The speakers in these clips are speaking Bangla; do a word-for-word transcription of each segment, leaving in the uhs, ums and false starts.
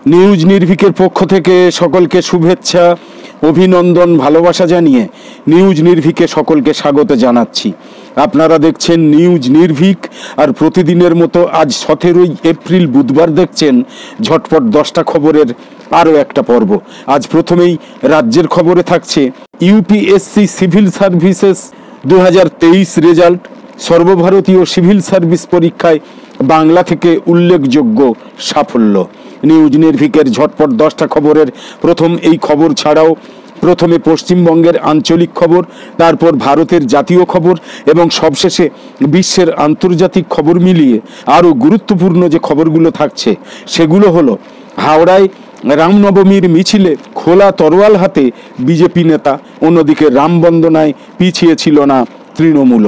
নিউজ নির্ভীকের পক্ষ থেকে সকলকে শুভেচ্ছা, অভিনন্দন, ভালোবাসা জানিয়ে নিউজ নির্ভীকে সকলকে স্বাগত জানাচ্ছি। আপনারা দেখছেন নিউজ নির্ভীক, আর প্রতিদিনের মতো আজ সতেরোই এপ্রিল বুধবার দেখছেন ঝটপট দশটা খবরের আরও একটা পর্ব। আজ প্রথমেই রাজ্যের খবরে থাকছে ইউপিএসসি সিভিল সার্ভিসেস দু হাজার তেইশ রেজাল্ট। সর্বভারতীয় সিভিল সার্ভিস পরীক্ষায় বাংলা থেকে উল্লেখযোগ্য সাফল্য। নিউজ নির্ভীকের ঝটপট দশটা খবরের প্রথম এই খবর ছাড়াও প্রথমে পশ্চিমবঙ্গের আঞ্চলিক খবর, তারপর ভারতের জাতীয় খবর এবং সবশেষে বিশ্বের আন্তর্জাতিক খবর মিলিয়ে আরও গুরুত্বপূর্ণ যে খবরগুলো থাকছে সেগুলো হলো হাওড়ায় রামনবমীর মিছিলে খোলা তরোয়াল হাতে বিজেপি নেতা, অন্যদিকে রামবন্দনায় পিছিয়ে ছিল না তৃণমূল।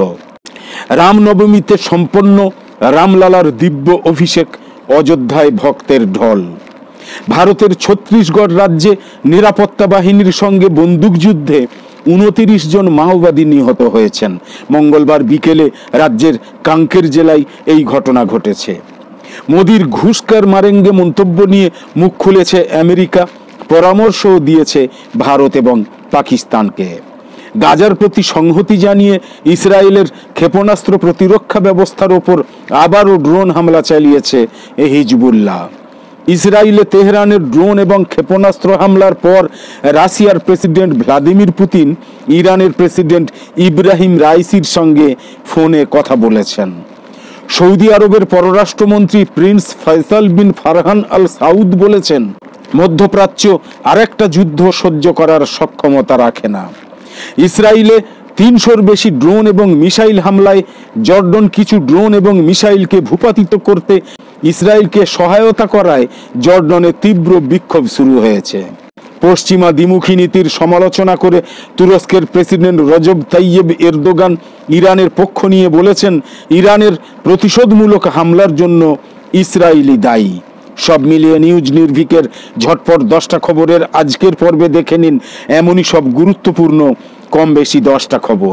রামনবমীতে সম্পন্ন রামলালার দিব্য অভিষেক, অযোধ্যায় ভক্তের ঢল। ভারতের ছত্তিশগড় রাজ্যে নিরাপত্তা বাহিনীর সঙ্গে বন্দুকযুদ্ধে উনতিরিশ জন মাওবাদী নিহত হয়েছেন। মঙ্গলবার বিকেলে রাজ্যের কাঙ্কের জেলায় এই ঘটনা ঘটেছে। মোদির ঘুষকার মারেঙ্গে মন্তব্য নিয়ে মুখ খুলেছে আমেরিকা, পরামর্শও দিয়েছে ভারত এবং পাকিস্তানকে। গাজার প্রতি সংহতি জানিয়ে ইসরায়েলের ক্ষেপণাস্ত্র প্রতিরক্ষা ব্যবস্থার ওপর আবারও ড্রোন হামলা চালিয়েছে হিজবুল্লাহ। ইসরায়েলে তেহরানের ড্রোন এবং ক্ষেপণাস্ত্র হামলার পর রাশিয়ার প্রেসিডেন্ট ভ্লাদিমির পুতিন ইরানের প্রেসিডেন্ট ইব্রাহিম রাইসির সঙ্গে ফোনে কথা বলেছেন। সৌদি আরবের পররাষ্ট্রমন্ত্রী prince Faisal bin Farhan Al Saud বলেছেন, মধ্যপ্রাচ্য আরেকটা যুদ্ধ সহ্য করার সক্ষমতা রাখে না। ইসরায়েলে তিনশোর বেশি ড্রোন এবং মিসাইল হামলায় জর্ডন কিছু ড্রোন এবং মিসাইলকে ভূপাতিত করতে ইসরায়েলকে সহায়তা করায় জর্ডনে তীব্র বিক্ষোভ শুরু হয়েছে। পশ্চিমা দ্বিমুখী নীতির সমালোচনা করে তুরস্কের প্রেসিডেন্ট রজব তাইয়েব এরদোগান ইরানের পক্ষ নিয়ে বলেছেন, ইরানের প্রতিশোধমূলক হামলার জন্য ইসরায়েলি দায়ী। সব মিলিয়ে নিউজ নির্ভীকের ঝটপট দশটা খবরের আজকের পর্বে দেখে নিন এমনই সব গুরুত্বপূর্ণ কম বেশি দশটা খবর।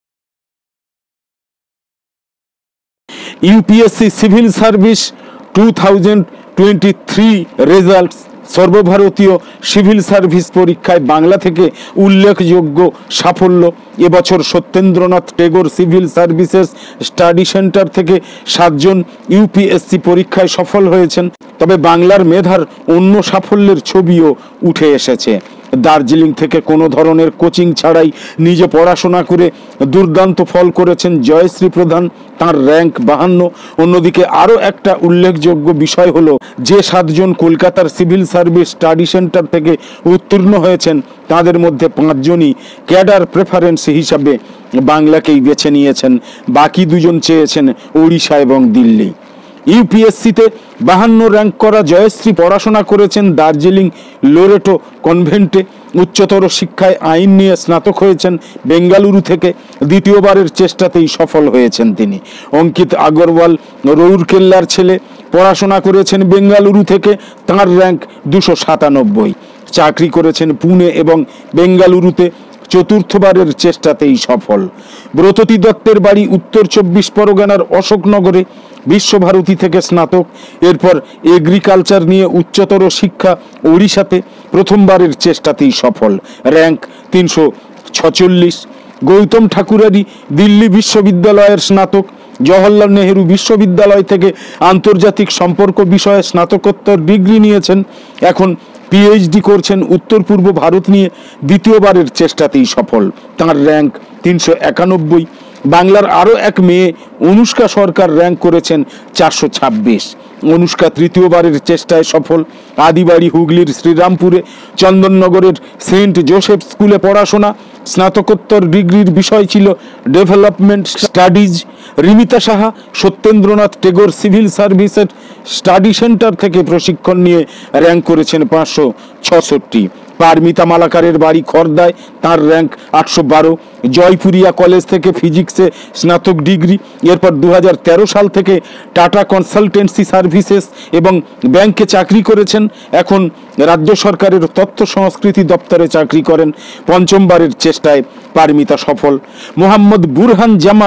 UPSC civil service two thousand twenty three results. সর্বভারতীয় সিভিল সার্ভিস পরীক্ষায় বাংলা থেকে উল্লেখযোগ্য সাফল্য। এবছর Satyendranath Tagore civil services study centre থেকে সাতজন ইউপিএসসি পরীক্ষায় সফল হয়েছেন। তবে বাংলার মেধার অন্য সাফল্যের ছবিও উঠে এসেছে। দার্জিলিং থেকে কোনো ধরনের কোচিং ছাড়াই নিজে পড়াশোনা করে দুর্দান্ত ফল করেছেন জয়শ্রী প্রধান, তার র্যাঙ্ক বাহান্ন। অন্যদিকে আরও একটা উল্লেখযোগ্য বিষয় হলো যে সাতজন কলকাতার সিভিল সার্ভিস স্টাডি সেন্টার থেকে উত্তীর্ণ হয়েছেন তাদের মধ্যে পাঁচজনই ক্যাডার প্রেফারেন্স হিসাবে বাংলাকেই বেছে নিয়েছেন, বাকি দুজন চেয়েছেন ওড়িশা এবং দিল্লি। ইউপিএসসিতে বাহান্ন র্যাঙ্ক করা জয়শ্রী পড়াশোনা করেছেন দার্জিলিং লোরেটো কনভেন্টে। উচ্চতর শিক্ষায় আইন নিয়ে স্নাতক হয়েছেন বেঙ্গালুরু থেকে। দ্বিতীয়বারের চেষ্টাতেই সফল হয়েছেন তিনি। অঙ্কিত আগরওয়াল রৌরকেল্লার ছেলে, পড়াশোনা করেছেন বেঙ্গালুরু থেকে, তাঁর র্যাঙ্ক দুশো সাতানব্বই। চাকরি করেছেন পুনে এবং বেঙ্গালুরুতে, চতুর্থবারের চেষ্টাতেই সফল। ব্রততী দত্তের বাড়ি উত্তর চব্বিশ পরগনার অশোকনগরে, বিশ্বভারতী থেকে স্নাতক। এরপর এগ্রিকালচার নিয়ে উচ্চতর শিক্ষা ওড়িশাতে, প্রথমবারের চেষ্টাতেই সফল, র্যাঙ্ক তিনশো ছচল্লিশ। গৌতম ঠাকুরারি দিল্লি বিশ্ববিদ্যালয়ের স্নাতক। জওহরলাল নেহেরু বিশ্ববিদ্যালয় থেকে আন্তর্জাতিক সম্পর্ক বিষয়ে স্নাতকোত্তর ডিগ্রি নিয়েছেন, এখন পিএইচডি করছেন উত্তর পূর্ব ভারত নিয়ে, দ্বিতীয়বারের চেষ্টাতেই সফল, তাঁর র্যাঙ্ক তিনশো একানব্বই। বাংলার আরও এক মেয়ে অনুষ্কা সরকার র্যাঙ্ক করেছেন চারশো ছাব্বিশ। অনুষ্কা তৃতীয়বারের চেষ্টায় সফল। আদিবাড়ি হুগলির শ্রীরামপুরে চন্দননগরের সেন্ট জোসেফ স্কুলে পড়াশোনা। স্নাতকোত্তর ডিগ্রির বিষয় ছিল development studies. Rimita Saha Satyendranath Tagore civil সার্ভিসের স্টাডি সেন্টার থেকে প্রশিক্ষণ নিয়ে র্যাঙ্ক করেছেন পাঁচশো ছষট্টি। পারমিতা মালাকারের বাড়ি খর্দায়, তার র্যাঙ্ক আটশো বারো। জয়পুরিয়া কলেজ থেকে ফিজিক্সে স্নাতক ডিগ্রি। এরপর দু হাজার তেরো সাল থেকে টাটা কনসালটেন্সি সার্ভিসেস এবং ব্যাংকে চাকরি করেছেন, এখন রাজ্য সরকারের তথ্য সংস্কৃতি দপ্তরে চাকরি করেন। পঞ্চমবারের চেষ্টায় পারমিতা সফল। মোহাম্মদ বুরহান জামান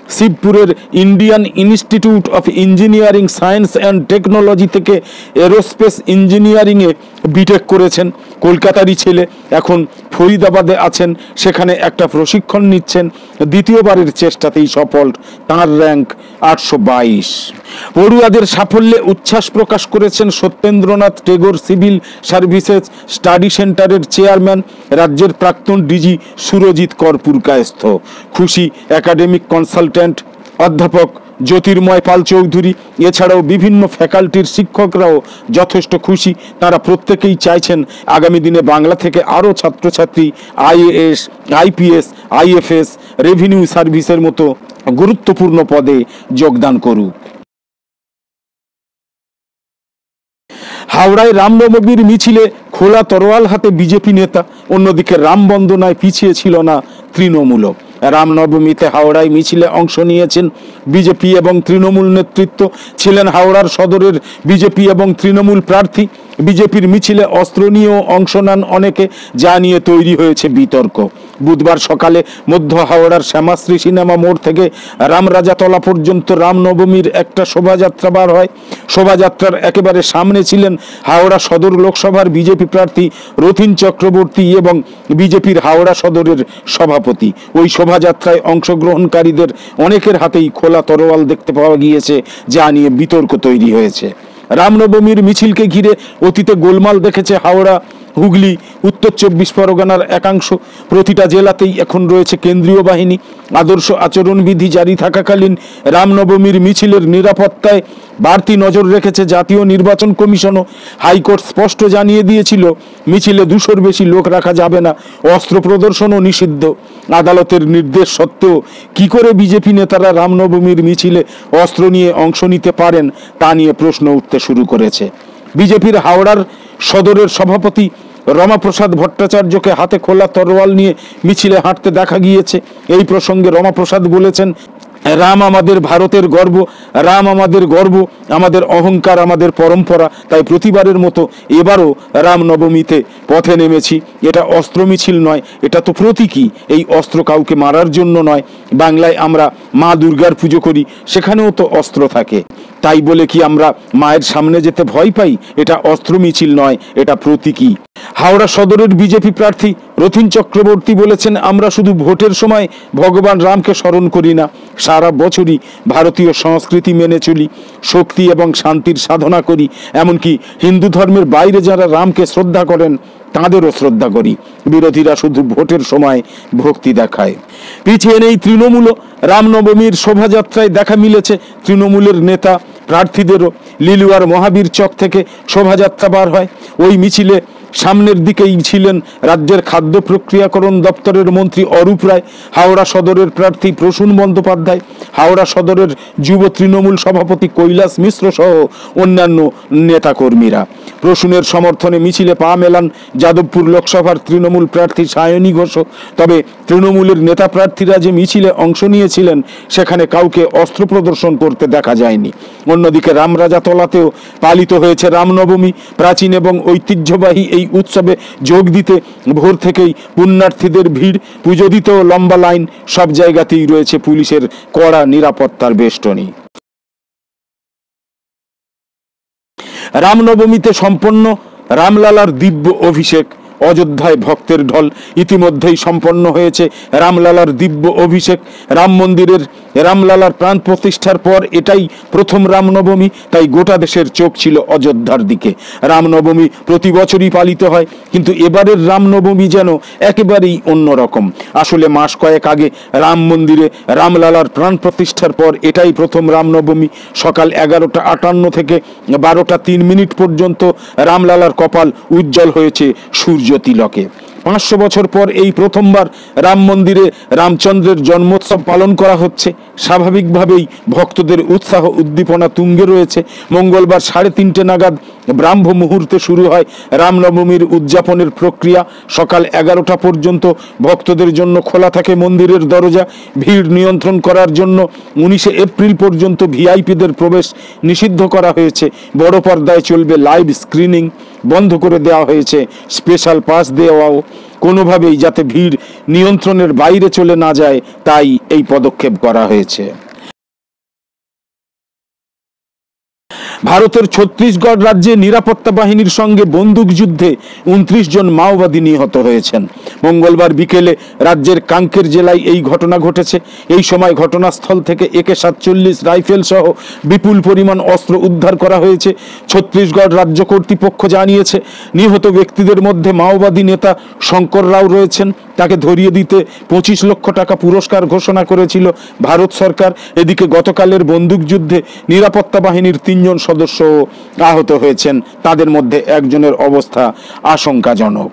শিবপুরের Indian Institute of Engineering Science and Technology থেকে এরোস্পেস ইঞ্জিনিয়ারিংয়ে বিটেক করেছেন। কলকাতারই ছেলে, এখন ফরিদাবাদে আছেন, সেখানে একটা প্রশিক্ষণ নিচ্ছেন। দ্বিতীয়বারের চেষ্টাতেই সফল, তাঁর র্যাঙ্ক আটশো বাইশ। পড়ুয়াদের সাফল্যে উচ্ছ্বাস প্রকাশ করেছেন Satyendranath Tagore civil services study সেন্টারের চেয়ারম্যান রাজ্যের প্রাক্তন ডিজি সুরজিৎ কর পুরকায়স্থ। খুশি একাডেমিক কনসালট্যান্ট অধ্যাপক জ্যোতির্ময় পাল চৌধুরী, এছাড়াও বিভিন্ন ফ্যাকাল্টির শিক্ষকরাও যথেষ্ট খুশি। তারা প্রত্যেকেই চাইছেন আগামী দিনে বাংলা থেকে আরও ছাত্রছাত্রী আইএএস, আইপিএস, আইএফএস, রেভিনিউ সার্ভিসের মতো গুরুত্বপূর্ণ পদে যোগদান করুক। হাওড়ায় রামনবমীর মিছিলে খোলা তরোয়াল হাতে বিজেপি নেতা, অন্যদিকে রাম বন্দনায় পিছিয়ে ছিল না তৃণমূল। রামনবমীতে হাওড়ায় মিছিলে অংশ নিয়েছেন বিজেপি এবং তৃণমূল নেতৃত্ব। ছিলেন হাওড়ার সদরের বিজেপি এবং তৃণমূল প্রার্থী। বিজেপির মিছিলে অস্ত্র নিয়েও অংশ নেন অনেকে, যা নিয়ে তৈরি হয়েছে বিতর্ক। বুধবার সকালে মধ্য হাওড়ার শ্যামাশ্রী সিনেমা মোড় থেকে রামরাজাতলা পর্যন্ত রামনবমীর একটা শোভাযাত্রা বার হয়। শোভাযাত্রার একেবারে সামনে ছিলেন হাওড়া সদর লোকসভার বিজেপি প্রার্থী রথীন চক্রবর্তী এবং বিজেপির হাওড়া সদরের সভাপতি। ওই শোভাযাত্রায় অংশগ্রহণকারীদের অনেকের হাতেই খোলা তরোয়াল দেখতে পাওয়া গিয়েছে, যা নিয়ে বিতর্ক তৈরি হয়েছে। রামনবমীর মিছিলকে ঘিরে অতীতে গোলমাল দেখেছে হাওড়া, হুগলি, উত্তর চব্বিশ পরগনার একাংশ। প্রতিটা জেলাতেই এখন রয়েছে কেন্দ্রীয় বাহিনী। আদর্শ আচরণবিধি জারি থাকাকালীন রামনবমীর মিছিলের নিরাপত্তায় বাড়তি নজর রেখেছে জাতীয় নির্বাচন কমিশনও। হাইকোর্ট স্পষ্ট জানিয়ে দিয়েছিল মিছিলে দুশোর বেশি লোক রাখা যাবে না, অস্ত্র প্রদর্শনও নিষিদ্ধ। আদালতের নির্দেশ সত্ত্বেও কি করে বিজেপি নেতারা রামনবমীর মিছিলে অস্ত্র নিয়ে অংশ নিতে পারেন, তা নিয়ে প্রশ্ন উঠতে শুরু করেছে। বিজেপির হাওড়ার সদরের সভাপতি রমাপ্রসাদ ভট্টাচার্যকে হাতে খোলা তরোয়াল নিয়ে মিছিলে হাঁটতে দেখা গিয়েছে। এই প্রসঙ্গে রমাপ্রসাদ বলেছেন, রাম আমাদের ভারতের গর্ব, রাম আমাদের গর্ব, আমাদের অহংকার, আমাদের পরম্পরা। তাই প্রতিবারের মতো এবারও রামনবমীতে পথে নেমেছি। এটা অস্ত্র মিছিল নয়, এটা তো প্রতীকী। এই অস্ত্র কাউকে মারার জন্য নয়। বাংলায় আমরা মা দুর্গার পুজো করি, সেখানেও তো অস্ত্র থাকে। তাই বলে কি আমরা মায়ের সামনে যেতে ভয় পাই? এটা অস্ত্র মিছিল নয়, এটা প্রতীকী। হাওড়া সদরের বিজেপি প্রার্থী রথীন চক্রবর্তী বলেছেন, আমরা শুধু ভোটের সময় ভগবান রামকে স্মরণ করি না, সারা বছরই ভারতীয় সংস্কৃতি মেনে চলি, শক্তি এবং শান্তির সাধনা করি। এমনকি হিন্দু ধর্মের বাইরে যারা রামকে শ্রদ্ধা করেন তাঁদেরও শ্রদ্ধা করি। বিরোধীরা শুধু ভোটের সময় ভক্তি দেখায়। পিছিয়ে নেই তৃণমূলও। রামনবমীর শোভাযাত্রায় দেখা মিলেছে তৃণমূলের নেতা প্রার্থীদেরও। লিলুয়ার মহাবীর চক থেকে শোভাযাত্রা বার হয়। ওই মিছিলে সামনের দিকেই ছিলেন রাজ্যের খাদ্য প্রক্রিয়াকরণ দপ্তরের মন্ত্রী অরূপ রায়, হাওড়া সদরের প্রার্থী প্রসূন বন্দ্যোপাধ্যায়, হাওড়া সদরের যুব তৃণমূল সভাপতি কৈলাস মিশ্র সহ অন্যান্য নেতাকর্মীরা। প্রসূনের সমর্থনে মিছিলে পা মেলান যাদবপুর লোকসভার তৃণমূল প্রার্থী সায়নী ঘোষ। তবে তৃণমূলের নেতা প্রার্থীরা যে মিছিলে অংশ নিয়েছিলেন, সেখানে কাউকে অস্ত্র প্রদর্শন করতে দেখা যায়নি। অন্যদিকে রামরাজাতলাতেও পালিত হয়েছে রামনবমী। প্রাচীন এবং ঐতিহ্যবাহী এই উৎসবে যোগ দিতে ভোর থেকেই পুণ্যার্থীদের ভিড়। পুজো দিতেও লম্বা লাইন। সব জায়গাতেই রয়েছে পুলিশের কড়া নিরাপত্তার বেষ্টনী। রামনবমীতে সম্পন্ন রামলালার দিব্য অভিষেক। অযোধ্যায় ভক্তের ঢল। ইতিমধ্যেই সম্পন্ন হয়েছে রামলালার দিব্য অভিষেক। রাম মন্দিরের রামলালার প্রাণ প্রতিষ্ঠার পর এটাই প্রথম রামনবমী, তাই গোটা দেশের চোখ ছিল অযোধ্যার দিকে। রামনবমী প্রতি বছরই পালিত হয়, কিন্তু এবারের রামনবমী যেন একেবারেই অন্যরকম। আসলে মাস কয়েক আগে রাম মন্দিরে রামলালার প্রাণ প্রতিষ্ঠার পর এটাই প্রথম রামনবমী। সকাল এগারোটা আটান্ন থেকে বারোটা তিন মিনিট পর্যন্ত রামলালার কপাল উজ্জ্বল হয়েছে সূর্য তিলকে। পাঁচশো বছর পর এই প্রথমবার রাম মন্দিরে রামচন্দ্রের জন্মোৎসব পালন করা হচ্ছে। স্বাভাবিকভাবেই ভক্তদের উৎসাহ উদ্দীপনা তুঙ্গে রয়েছে। মঙ্গলবার সাড়ে তিনটে নাগাদ ব্রাহ্ম মুহূর্তে শুরু হয় রামনবমীর উদযাপনের প্রক্রিয়া। সকাল এগারোটা পর্যন্ত ভক্তদের জন্য খোলা থাকে মন্দিরের দরজা। ভিড় নিয়ন্ত্রণ করার জন্য উনিশে এপ্রিল পর্যন্ত ভিআইপিদের প্রবেশ নিষিদ্ধ করা হয়েছে। বড় পর্দায় চলবে লাইভ স্ক্রিনিং। বন্ধ করে দেওয়া হয়েছে স্পেশাল পাস দেওয়াও। কোনোভাবেই যাতে ভিড় নিয়ন্ত্রণের বাইরে চলে না যায়, তাই এই পদক্ষেপ করা হয়েছে। ভারতের ছত্তিশগড় রাজ্যে নিরাপত্তা বাহিনীর সঙ্গে বন্দুকযুদ্ধে উনত্রিশ জন মাওবাদী নিহত হয়েছেন। মঙ্গলবার বিকেলে রাজ্যের কাঙ্কের জেলায় এই ঘটনা ঘটেছে। এই সময় ঘটনাস্থল থেকে একে সাতচল্লিশ রাইফেল সহ বিপুল পরিমাণ অস্ত্র উদ্ধার করা হয়েছে। ছত্তিশগড় রাজ্য কর্তৃপক্ষ জানিয়েছে, নিহত ব্যক্তিদের মধ্যে মাওবাদী নেতা শঙ্কর রাও রয়েছেন। তাকে ধরিয়ে দিতে পঁচিশ লক্ষ টাকা পুরস্কার ঘোষণা করেছিল ভারত সরকার। এদিকে গতকালের বন্দুকযুদ্ধে নিরাপত্তা বাহিনীর তিনজন সদস্য আহত হয়েছেন। তাদের মধ্যে একজনের অবস্থা আশঙ্কাজনক।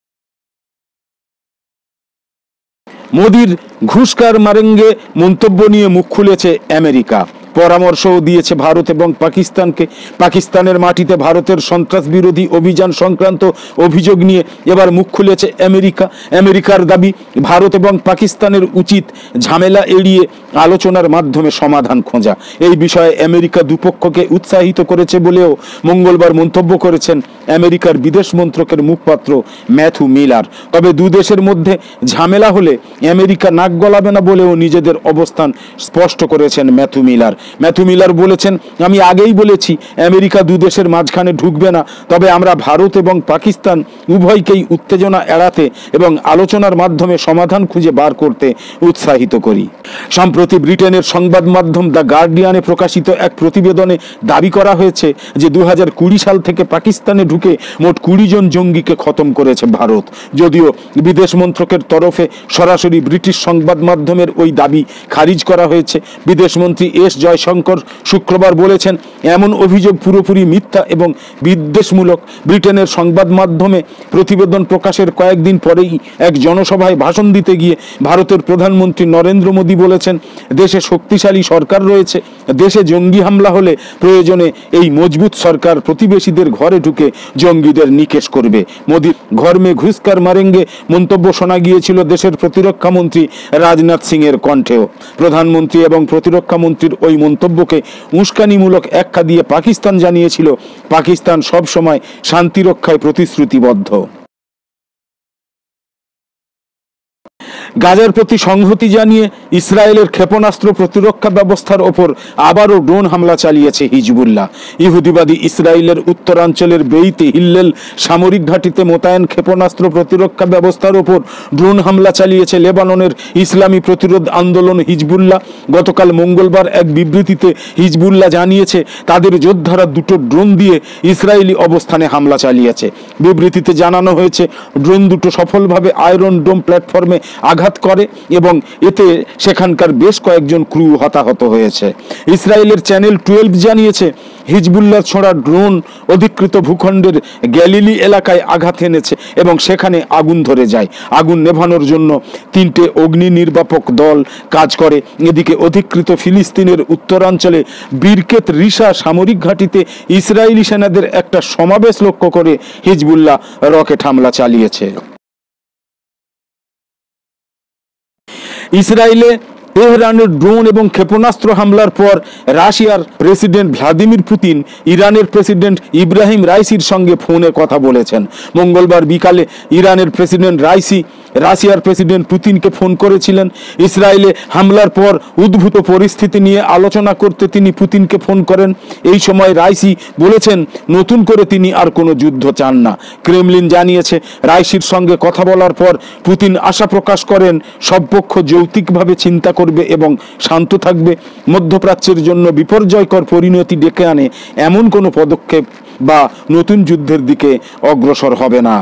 মোদির ঘুষকার মারেঙ্গে মন্তব্য নিয়ে মুখ খুলেছে আমেরিকা। পরামর্শও দিয়েছে ভারত এবং পাকিস্তানকে। পাকিস্তানের মাটিতে ভারতের সন্ত্রাস বিরোধী অভিযান সংক্রান্ত অভিযোগ নিয়ে এবার মুখ খুলেছে আমেরিকা। আমেরিকার দাবি, ভারত এবং পাকিস্তানের উচিত ঝামেলা এড়িয়ে আলোচনার মাধ্যমে সমাধান খোঁজা। এই বিষয়ে আমেরিকা দুপক্ষকে উৎসাহিত করেছে বলেও মঙ্গলবার মন্তব্য করেছেন আমেরিকার বিদেশ মন্ত্রকের মুখপাত্র ম্যাথু মিলার। তবে দু দেশের মধ্যে ঝামেলা হলে আমেরিকা নাক গলাবে না বলেও নিজেদের অবস্থান স্পষ্ট করেছেন ম্যাথু মিলার। ম্যাথু মিলার বলেছেন, আমি আগেই বলেছি আমেরিকা দু দেশের মাঝখানে ঢুকবে না, তবে আমরা ভারত এবং পাকিস্তান উভয়কেই উত্তেজনা এড়াতে এবং আলোচনার মাধ্যমে সমাধান খুঁজে বার করতে উৎসাহিত করি। সম্প্রতি ব্রিটেনের সংবাদ মাধ্যম দ্য গার্ডিয়ানে প্রকাশিত এক প্রতিবেদনে দাবি করা হয়েছে যে দু হাজার কুড়ি সাল থেকে পাকিস্তানে ঢুকে মোট কুড়ি জন জঙ্গিকে খতম করেছে ভারত। যদিও বিদেশ মন্ত্রকের তরফে সরাসরি ব্রিটিশ সংবাদ মাধ্যমের ওই দাবি খারিজ করা হয়েছে। বিদেশমন্ত্রী এস জয়শঙ্কর শুক্রবার বলেছেন, এমন অভিযোগ পুরোপুরি মিথ্যা এবং বিদ্বেষমূলক। ব্রিটেনের সংবাদ মাধ্যমে প্রতিবেদন প্রকাশের কয়েকদিন পরেই এক জনসভায় ভাষণ দিতে গিয়ে ভারতের প্রধানমন্ত্রী নরেন্দ্র মোদী বলেছেন, দেশে শক্তিশালী সরকার রয়েছে। দেশে জঙ্গি হামলা হলে প্রয়োজনে এই মজবুত সরকার প্রতিবেশীদের ঘরে ঢুকে জঙ্গিদের নিকেশ করবে। মোদীর ঘর মে ঘুষকার মারেঙ্গে মন্তব্য শোনা গিয়েছিল দেশের প্রতিরক্ষা মন্ত্রী রাজনাথ সিং এর কণ্ঠেও। প্রধানমন্ত্রী এবং প্রতিরক্ষা মন্ত্রীর ওই মন্তব্যকে উস্কানিমূলক আখ্যা দিয়ে পাকিস্তান জানিয়েছিল, পাকিস্তান সব সময় শান্তি রক্ষায় প্রতিশ্রুতিবদ্ধ। গাজার প্রতি সংহতি জানিয়ে ইসরায়েলের ক্ষেপণাস্ত্র প্রতিরক্ষা ব্যবস্থার ওপর আবারও ড্রোন হামলা চালিয়েছে হিজবুল্লাহ। ইহুদিবাদী ইসরায়েলের উত্তরাঞ্চলের বেইতে হিল্লেল সামরিক ঘাঁটিতে মোতায়েন ক্ষেপণাস্ত্র প্রতিরক্ষা ব্যবস্থার ওপর ড্রোন হামলা চালিয়েছে লেবাননের ইসলামী প্রতিরোধ আন্দোলন হিজবুল্লাহ। গতকাল মঙ্গলবার এক বিবৃতিতে হিজবুল্লাহ জানিয়েছে, তাদের যোদ্ধারা দুটো ড্রোন দিয়ে ইসরায়েলি অবস্থানে হামলা চালিয়েছে। বিবৃতিতে জানানো হয়েছে, ড্রোন দুটো সফলভাবে আয়রন ডোম প্ল্যাটফর্মে আঘাত করে এবং এতে সেখানকার বেশ কয়েকজন ক্রু হতাহত হয়েছে। ইসরায়েলের চ্যানেল টুয়েলভ জানিয়েছে, হিজবুল্লাহ ছোড়া ড্রোন অধিকৃত ভূখণ্ডের গ্যালিলি এলাকায় আঘাত এনেছে এবং সেখানে আগুন ধরে যায়। আগুন নেভানোর জন্য তিনটে অগ্নি নির্বাপক দল কাজ করে। এদিকে অধিকৃত ফিলিস্তিনের উত্তরাঞ্চলে বিরকেত রিসা সামরিক ঘাঁটিতে ইসরায়েলি সেনাদের একটা সমাবেশ লক্ষ্য করে হিজবুল্লাহ রকেট হামলা চালিয়েছে। ইসরায়েলে তেহরানের ড্রোন এবং ক্ষেপণাস্ত্র হামলার পর রাশিয়ার প্রেসিডেন্ট ভ্লাদিমির পুতিন ইরানের প্রেসিডেন্ট ইব্রাহিম রাইসির সঙ্গে ফোনে কথা বলেছেন। মঙ্গলবার বিকালে ইরানের প্রেসিডেন্ট রাইসি রাশিয়ার প্রেসিডেন্ট পুতিনকে ফোন করেছিলেন। ইসরায়েলে হামলার পর উদ্ভূত পরিস্থিতি নিয়ে আলোচনা করতে তিনি পুতিনকে ফোন করেন। এই সময় রাইসি বলেছেন, নতুন করে তিনি আর কোনো যুদ্ধ চান না। ক্রেমলিন জানিয়েছে, রাইসির সঙ্গে কথা বলার পর পুতিন আশা প্রকাশ করেন সব পক্ষ যৌক্তিকভাবে চিন্তা করবে এবং শান্ত থাকবে। মধ্যপ্রাচ্যের জন্য বিপর্যয়কর পরিণতি ডেকে আনে এমন কোনো পদক্ষেপ বা নতুন যুদ্ধের দিকে অগ্রসর হবে না।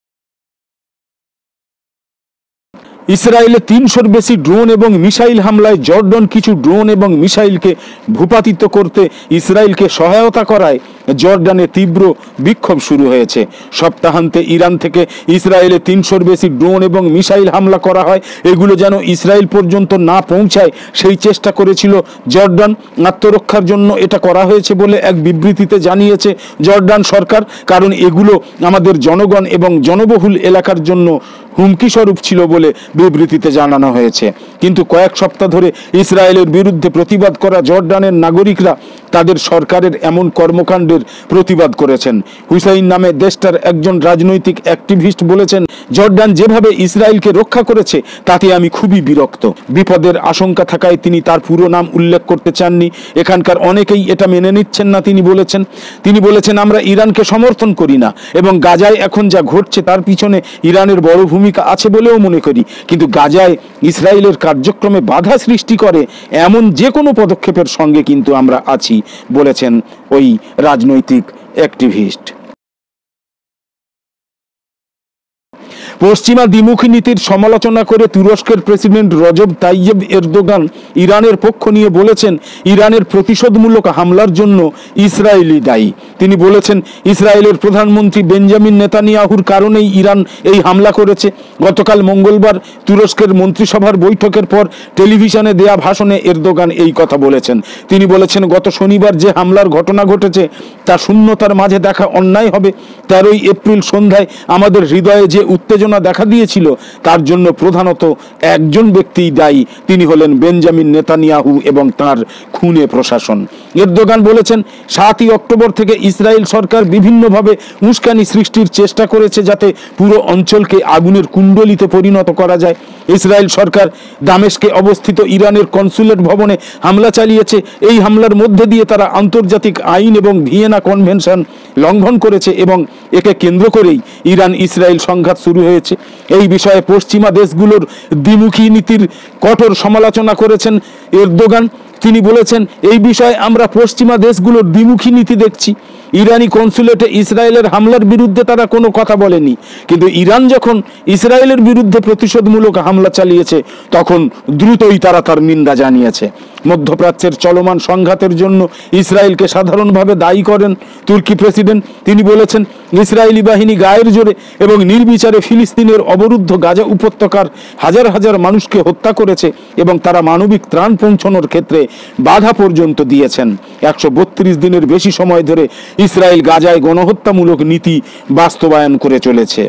ইসরায়েলে তিনশোর বেশি ড্রোন এবং মিসাইল হামলায় জর্ডন কিছু ড্রোন এবং মিসাইলকে ভূপাতিত করতে ইসরায়েলকে সহায়তা করায় জর্ডানে তীব্র বিক্ষোভ শুরু হয়েছে। সপ্তাহান্তে ইরান থেকে ইসরায়েলে তিনশোর বেশি ড্রোন এবং মিসাইল হামলা করা হয়। এগুলো যেন ইসরায়েল পর্যন্ত না পৌঁছায় সেই চেষ্টা করেছিল জর্ডান। আত্মরক্ষার জন্য এটা করা হয়েছে বলে এক বিবৃতিতে জানিয়েছে জর্ডান সরকার, কারণ এগুলো আমাদের জনগণ এবং জনবহুল এলাকার জন্য হুমকি স্বরূপ ছিল বলে বিবৃতিতে জানানো হয়েছে। কিন্তু কয়েক সপ্তাহ ধরে ইসরায়েলের বিরুদ্ধে প্রতিবাদ করা জর্ডানের নাগরিকরা তাদের সরকারের এমন কর্মকাণ্ডের প্রতিবাদ করেছেন। হুসাইন নামে দেশটার একজন রাজনৈতিক অ্যাক্টিভিস্ট বলেছেন, জর্ডান যেভাবে ইসরায়েলকে রক্ষা করেছে তাতে আমি খুবই বিরক্ত। বিপদের আশঙ্কা থাকায় তিনি তার পুরো নাম উল্লেখ করতে চাননি। এখানকার অনেকেই এটা মেনে নিচ্ছেন না তিনি বলেছেন। তিনি বলেছেন, আমরা ইরানকে সমর্থন করি না এবং গাজায় এখন যা ঘটছে তার পিছনে ইরানের বড় ভূমিকা আছে বলেও মনে করি, কিন্তু গাজায় ইসরায়েলের কার্যক্রমে বাধা সৃষ্টি করে এমন যে কোনো পদক্ষেপের সঙ্গে কিন্তু আমরা আছি বলেছেন ওই রাজনৈতিক অ্যাক্টিভিস্ট। পশ্চিমা দ্বিমুখী নীতির সমালোচনা করে তুরস্কের প্রেসিডেন্ট রজব তাইয়েব এরদোগান ইরানের পক্ষ নিয়ে বলেছেন, ইরানের প্রতিশোধমূলক হামলার জন্য ইসরায়েলই দায়ী। তিনি বলেছেন, ইসরায়েলের প্রধানমন্ত্রী বেঞ্জামিন নেতানিয়াহুর কারণেই ইরান এই হামলা করেছে। গতকাল মঙ্গলবার তুরস্কের মন্ত্রিসভার বৈঠকের পর টেলিভিশনে দেয়া ভাষণে এরদোগান এই কথা বলেছেন। তিনি বলেছেন, গত শনিবার যে হামলার ঘটনা ঘটেছে তা শূন্যতার মাঝে দেখা অন্যায় হবে। তেরোই এপ্রিল সন্ধ্যায় আমাদের হৃদয়ে যে উত্তেজনা দেখা দিয়েছিল তার জন্য প্রধানত একজন ব্যক্তিই দায়ী, তিনি হলেন বেঞ্জামিন নেতানিয়াহু এবং তার খুনে প্রশাসন। এরদোগান বলেছেন, সাতই অক্টোবর থেকে ইসরায়েল সরকার বিভিন্নভাবে উস্কানি সৃষ্টির চেষ্টা করেছে যাতে পুরো অঞ্চলকে আগুনের কুণ্ডলিতে পরিণত করা যায়। ইসরায়েল সরকার দামেস্কে অবস্থিত ইরানের কনসুলেট ভবনে হামলা চালিয়েছে। এই হামলার মধ্যে দিয়ে তারা আন্তর্জাতিক আইন এবং ভিয়েনা কনভেনশন লঙ্ঘন করেছে এবং একে কেন্দ্র করেই ইরান ইসরায়েল সংঘাত শুরু হয়েছে। এই বিষয়ে পশ্চিমা দেশগুলোর দ্বিমুখী নীতির কঠোর সমালোচনা করেছেন এরদোগান। তিনি বলেছেন, এই বিষয়ে আমরা পশ্চিমা দেশগুলোর দ্বিমুখী নীতি দেখছি। ইরানি কনসুলেটে ইসরায়েলের হামলার বিরুদ্ধে তারা কোনো কথা বলেনি, কিন্তু ইরান যখন ইসরায়েলের বিরুদ্ধে প্রতিশোধমূলক হামলা চালিয়েছে তখন দ্রুতই তারা তার নিন্দা জানিয়েছে। মধ্যপ্রাচ্যের চলমান সংঘাতের জন্য ইসরায়েলকে সাধারণভাবে দায়ী করেন তুর্কি প্রেসিডেন্ট। তিনি বলেছেন, ইসরায়েলি বাহিনী গায়ের জোরে এবং নির্বিচারে ফিলিস্তিনের অবরুদ্ধ গাজা উপত্যকার হাজার হাজার মানুষকে হত্যা করেছে এবং তারা মানবিক ত্রাণ পৌঁছানোর ক্ষেত্রে বাধা পর্যন্ত দিয়েছেন। একশো বত্রিশ দিনের বেশি সময় ধরে ইসরায়েল গাজায় গণহত্যামূলক নীতি বাস্তবায়ন করে চলেছে।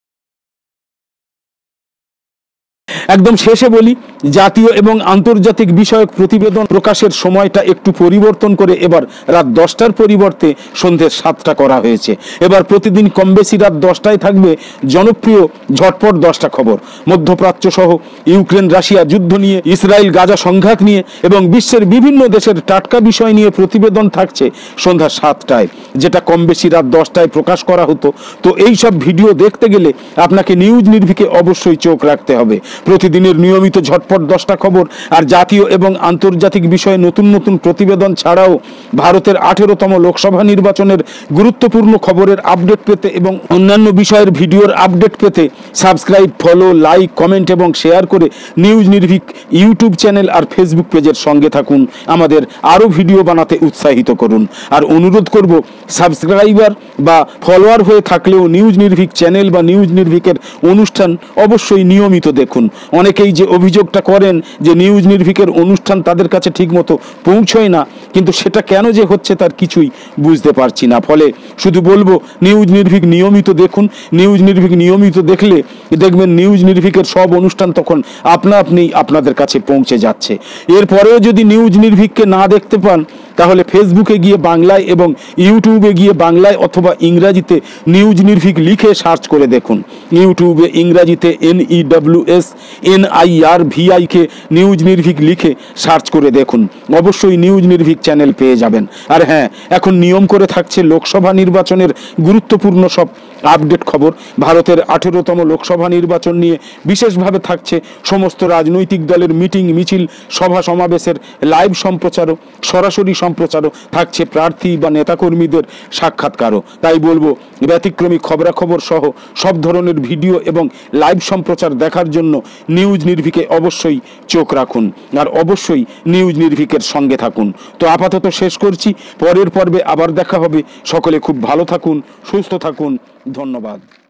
একদম শেষে বলি, জাতীয় এবং আন্তর্জাতিক বিষয়ক প্রতিবেদন প্রকাশের সময়টা একটু পরিবর্তন করে এবার রাত দশটার পরিবর্তে সন্ধ্যে সাতটা করা হয়েছে। এবার প্রতিদিন কম বেশি রাত দশটায় থাকবে জনপ্রিয় ঝটপট দশটা খবর। মধ্যপ্রাচ্য সহ ইউক্রেন রাশিয়া যুদ্ধ নিয়ে, ইসরায়েল গাজা সংঘাত নিয়ে এবং বিশ্বের বিভিন্ন দেশের টাটকা বিষয় নিয়ে প্রতিবেদন থাকছে সন্ধ্যা সাতটায়, যেটা কম বেশি রাত দশটায় প্রকাশ করা হতো। তো এই সব ভিডিও দেখতে গেলে আপনাকে নিউজ নির্ভীকে অবশ্যই চোখ রাখতে হবে। প্রতিদিনের নিয়মিত ঝটপট দশটা খবর আর জাতীয় এবং আন্তর্জাতিক বিষয়ে নতুন নতুন প্রতিবেদন ছাড়াও ভারতের আঠেরোতম লোকসভা নির্বাচনের গুরুত্বপূর্ণ খবরের আপডেট পেতে এবং অন্যান্য বিষয়ের ভিডিওর আপডেট পেতে সাবস্ক্রাইব, ফলো, লাইক, কমেন্ট এবং শেয়ার করে নিউজ নির্ভীক ইউটিউব চ্যানেল আর ফেসবুক পেজের সঙ্গে থাকুন। আমাদের আরও ভিডিও বানাতে উৎসাহিত করুন। আর অনুরোধ করব, সাবস্ক্রাইবার বা ফলোয়ার হয়ে থাকলেও নিউজ নির্ভীক চ্যানেল বা নিউজ নির্ভীকের অনুষ্ঠান অবশ্যই নিয়মিত দেখুন। অনেকেই যে অভিযোগটা করেন যে নিউজ নির্ভীকের অনুষ্ঠান তাদের কাছে ঠিকমতো পৌঁছয় না, কিন্তু সেটা কেন যে হচ্ছে তার কিছুই বুঝতে পারছি না। ফলে শুধু বলবো, নিউজ নির্ভীক নিয়মিত দেখুন। নিউজ নির্ভীক নিয়মিত দেখলে দেখবেন নিউজ নির্ভীকের সব অনুষ্ঠান তখন আপনা আপনিই আপনাদের কাছে পৌঁছে যাচ্ছে। এরপরেও যদি নিউজ নির্ভীককে না দেখতে পান তাহলে ফেসবুকে গিয়ে বাংলায় এবং ইউটিউবে গিয়ে বাংলায় অথবা ইংরাজিতে নিউজ নির্ভীক লিখে সার্চ করে দেখুন। ইউটিউবে ইংরাজিতে N E W S N I R V I K news Nirbhik লিখে সার্চ করে দেখুন, অবশ্যই নিউজ নির্ভীক চ্যানেল পেয়ে যাবেন। আর হ্যাঁ, এখন নিয়ম করে থাকছে লোকসভা নির্বাচনের গুরুত্বপূর্ণ সব আপডেট খবর। ভারতের আঠেরোতম লোকসভা নির্বাচন নিয়ে বিশেষভাবে থাকছে সমস্ত রাজনৈতিক দলের মিটিং, মিছিল, সভা সমাবেশের লাইভ সম্প্রচারও, সরাসরি সম্প্রচারও থাকছে, প্রার্থী বা নেতাকর্মীদের সাক্ষাৎকারও। তাই বলবো, ব্যতিক্রমী খবরাখবর সহ সব ধরনের ভিডিও এবং লাইভ সম্প্রচার দেখার জন্য নিউজ নির্ভীকে অবশ্যই চোখ রাখুন আর অবশ্যই নিউজ নির্ভীকের সঙ্গে থাকুন। তো আপাতত শেষ করছি, পরের পর্বে আবার দেখা হবে। সকলে খুব ভালো থাকুন, সুস্থ থাকুন, ধন্যবাদ।